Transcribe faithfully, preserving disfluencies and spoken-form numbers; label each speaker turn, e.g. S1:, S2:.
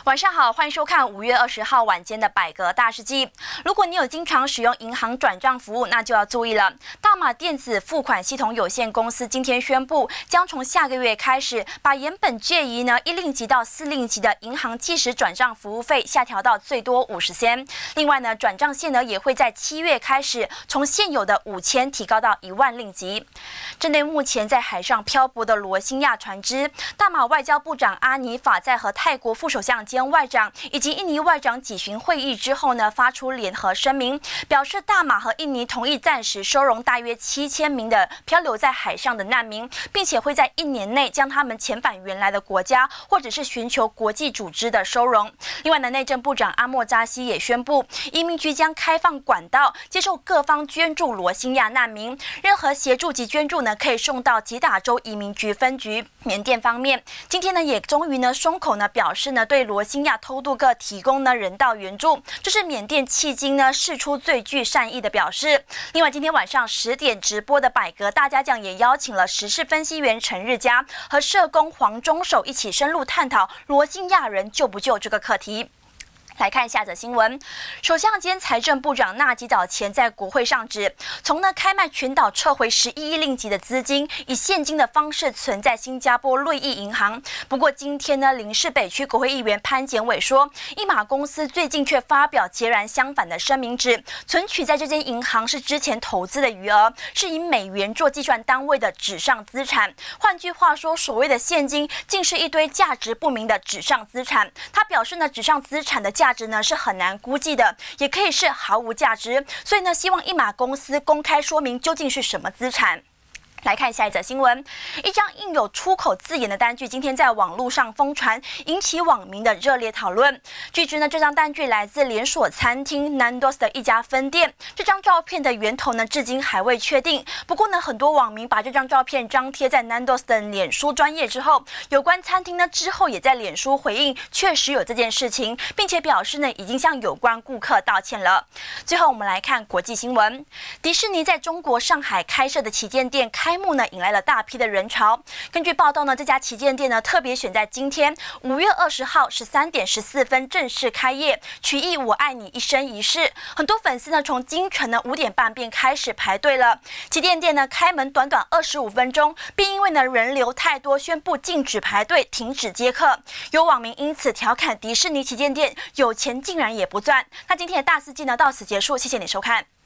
S1: 晚上好，欢迎收看五月二十号晚间的百格大事记。如果你有经常使用银行转账服务，那就要注意了。大马电子付款系统有限公司今天宣布，将从下个月开始，把原本介于呢一令吉到四令吉的银行即时转账服务费下调到最多五十仙。另外呢，转账限额也会在七月开始，从现有的五千提高到一万令吉。针对目前在海上漂泊的罗兴亚船只，大马外交部长阿尼法在和泰国副首相兼外长以及印尼外长举行会议之后呢，发出联合声明，表示大马和印尼同意暂时收容大约七千名的漂流在海上的难民，并且会在一年内将他们遣返原来的国家，或者是寻求国际组织的收容。另外呢，内政部长阿莫扎西也宣布，移民局将开放管道，接受各方捐助罗兴亚难民，任何协助及捐助呢，可以送到吉打州移民局分局。缅甸方面，今天呢也终于呢松口呢表示呢对罗兴亚偷渡客提供呢人道援助，这是缅甸迄今呢释出最具善意的表示。另外，今天晚上十点直播的百格大家讲也邀请了时事分析员陈日佳和社工黄忠守一起深入探讨罗兴亚人救不救这个课题。来看下则新闻，首相兼财政部长纳吉早前在国会上指，从呢开曼群岛撤回十一亿令吉的资金，以现金的方式存在新加坡瑞意银行。不过今天呢，林氏北区国会议员潘检伟说，一马公司最近却发表截然相反的声明，指存取在这间银行是之前投资的余额，是以美元做计算单位的纸上资产。换句话说，所谓的现金，竟是一堆价值不明的纸上资产。他表示呢，纸上资产的价价值呢是很难估计的，也可以是毫无价值，所以呢，希望一马公司公开说明究竟是什么资产。来看下一则新闻，一张印有出口字眼的单据今天在网络上疯传，引起网民的热烈讨论。据知呢，这张单据来自连锁餐厅 Nando's 的一家分店。这张照片的源头呢，至今还未确定。不过呢，很多网民把这张照片张贴在 Nando's 的脸书专页之后，有关餐厅呢之后也在脸书回应，确实有这件事情，并且表示呢已经向有关顾客道歉了。最后我们来看国际新闻，迪士尼在中国上海开设的旗舰店开幕呢，引来了大批的人潮。根据报道呢，这家旗舰店呢特别选在今天五月二十号十三点十四分正式开业，取意我爱你一生一世。很多粉丝呢从清晨呢五点半便开始排队了。旗舰店呢开门短短二十五分钟，并因为呢人流太多，宣布禁止排队，停止接客。有网民因此调侃迪士尼旗舰店有钱竟然也不赚。那今天的大事记呢到此结束，谢谢你收看。